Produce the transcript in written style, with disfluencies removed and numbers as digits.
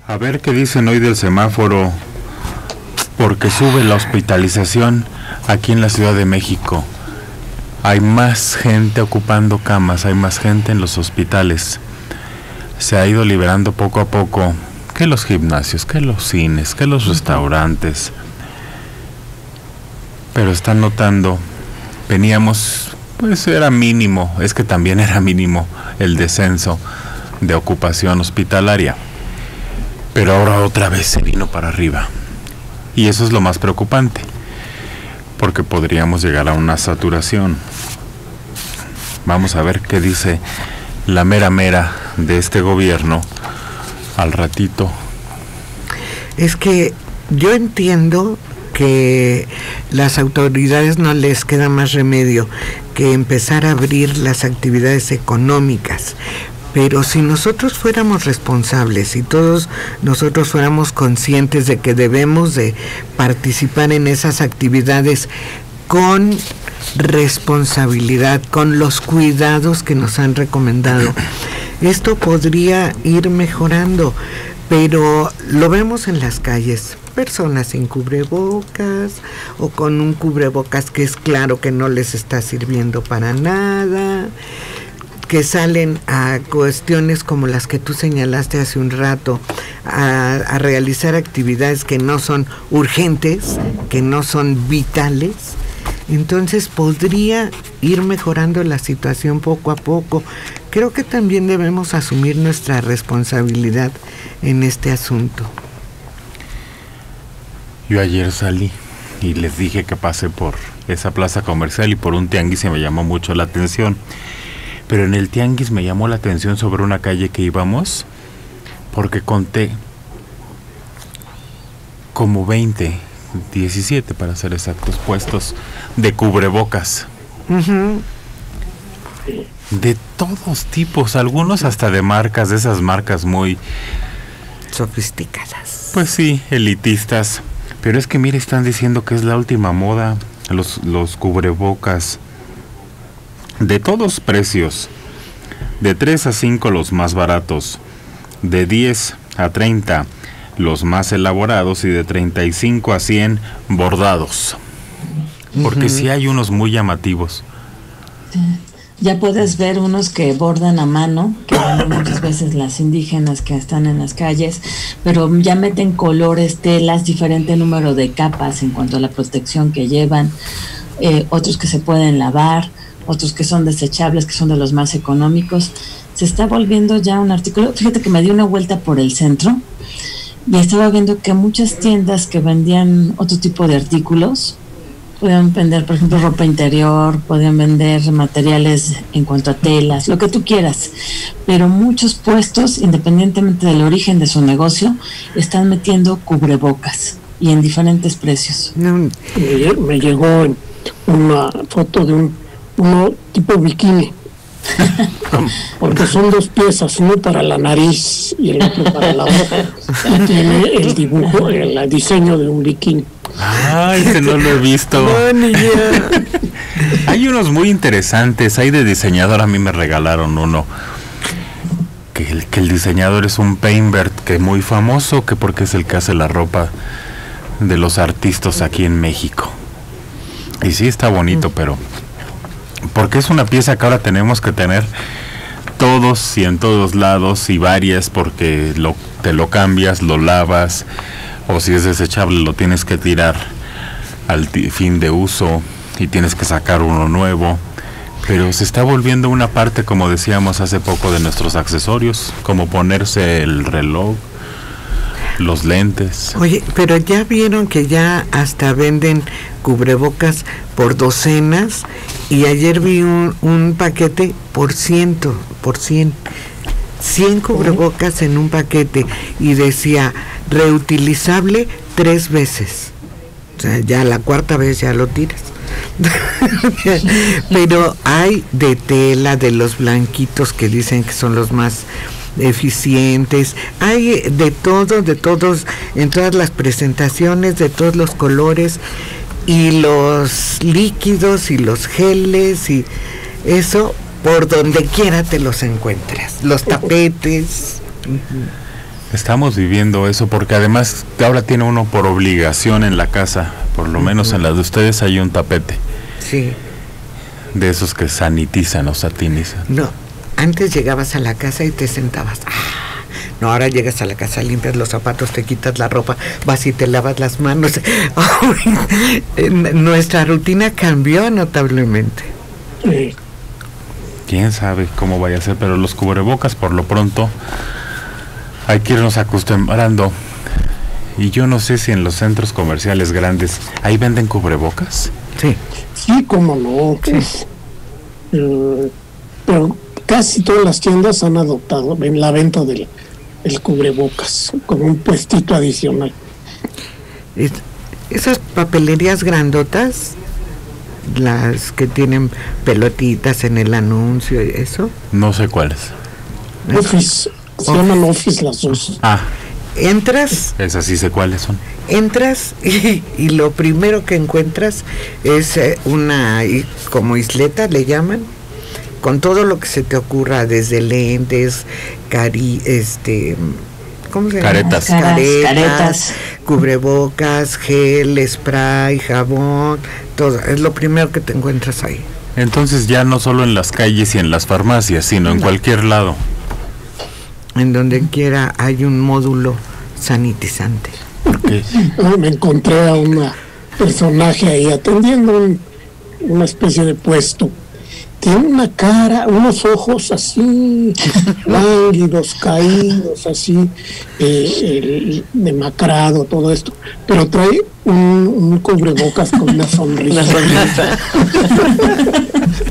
A ver qué dicen hoy del semáforo, porque sube la hospitalización aquí en la Ciudad de México. Hay más gente ocupando camas, hay más gente en los hospitales. Se ha ido liberando poco a poco, que los gimnasios, que los cines, que los restaurantes. Pero están notando, veníamos, pues era mínimo, es que también era mínimo el descenso de ocupación hospitalaria. Pero ahora otra vez se vino para arriba. Y eso es lo más preocupante, porque podríamos llegar a una saturación. Vamos a ver qué dice la mera mera de este gobierno al ratito. Es que yo entiendo que las autoridades no les queda más remedio que empezar a abrir las actividades económicas. Pero si nosotros fuéramos responsables y todos nosotros fuéramos conscientes de que debemos de participar en esas actividades con responsabilidad, con los cuidados que nos han recomendado, esto podría ir mejorando. Pero lo vemos en las calles, personas sin cubrebocas o con un cubrebocas que es claro que no les está sirviendo para nada, que salen a cuestiones como las que tú señalaste hace un rato, a realizar actividades que no son urgentes, que no son vitales. Entonces podría ir mejorando la situación poco a poco. Creo que también debemos asumir nuestra responsabilidad en este asunto. Yo ayer salí y les dije que pasé por esa plaza comercial y por un tianguis y me llamó mucho la atención. Pero en el tianguis me llamó la atención sobre una calle que íbamos, porque conté como 17 para ser exactos, puestos de cubrebocas. Uh-huh. De todos tipos, algunos hasta de marcas, de esas marcas muy sofisticadas. Pues sí, elitistas. Pero es que mire, están diciendo que es la última moda, los cubrebocas. De todos precios, de 3 a 5 los más baratos, de 10 a 30 los más elaborados y de 35 a 100 bordados. Porque sí hay unos muy llamativos. Ya puedes ver unos que bordan a mano, que venden muchas veces las indígenas que están en las calles, pero ya meten colores, telas, diferente número de capas en cuanto a la protección que llevan, otros que se pueden lavar, otros que son desechables, que son de los más económicos. Se está volviendo ya un artículo. Fíjate que me di una vuelta por el centro y estaba viendo que muchas tiendas que vendían otro tipo de artículos, podían vender, por ejemplo, ropa interior, podían vender materiales en cuanto a telas, lo que tú quieras, pero muchos puestos, independientemente del origen de su negocio, están metiendo cubrebocas y en diferentes precios. Ayer me llegó una foto de uno tipo bikini, porque son 2 piezas, uno para la nariz y el otro para la boca, y tiene el dibujo, el diseño de un bikini. Ay, que no lo he visto. Hay unos muy interesantes, hay de diseñador. A mí me regalaron uno que el diseñador es un Painbert, que es muy famoso, que porque es el que hace la ropa de los artistas aquí en México. Y sí está bonito, pero porque es una pieza que ahora tenemos que tener todos y en todos lados y varias, porque te lo cambias, lo lavas, o si es desechable lo tienes que tirar al fin de uso y tienes que sacar uno nuevo. Pero se está volviendo una parte, como decíamos hace poco, de nuestros accesorios, como ponerse el reloj, los lentes. Oye, pero ya vieron que ya hasta venden cubrebocas por docenas, y ayer vi un paquete por 100 cubrebocas en un paquete, y decía reutilizable 3 veces. O sea, ya la 4ª vez ya lo tiras. Pero hay de tela, de los blanquitos que dicen que son los más eficientes, hay de todo, de todos, en todas las presentaciones, de todos los colores, y los líquidos y los geles y eso por donde quiera te los encuentras, los tapetes. Estamos viviendo eso porque además ahora tiene uno por obligación en la casa, por lo menos en la de ustedes hay un tapete. Sí. De esos que sanitizan o satinizan. No, antes llegabas a la casa y te sentabas. No, ahora llegas a la casa, limpias los zapatos, te quitas la ropa, vas y te lavas las manos. Nuestra rutina cambió notablemente. Sí. Quién sabe cómo vaya a ser, pero los cubrebocas por lo pronto hay que irnos acostumbrando. Y yo no sé si en los centros comerciales grandes ahí venden cubrebocas. Sí. Sí, cómo no. Sí. Pero casi todas las tiendas han adoptado en la venta del cubrebocas con un puestito adicional. Esas papelerías grandotas, las que tienen pelotitas en el anuncio y eso. No sé cuáles. Office, se llaman Office las dos. Ah, Entras, esas sí sé cuáles son. entras y lo primero que encuentras es una como isleta le llaman, con todo lo que se te ocurra, desde lentes, ¿cómo se llama? Caretas. Caretas. Cubrebocas, gel, spray, jabón, todo. Es lo primero que te encuentras ahí. Entonces ya no solo en las calles y en las farmacias, sino en cualquier lado. En donde quiera hay un módulo sanitizante. Porque Me encontré a un personaje ahí atendiendo una especie de puesto. Tiene una cara, unos ojos así, lánguidos, caídos, así, demacrado, todo esto. Pero trae un cubrebocas con una sonrisa.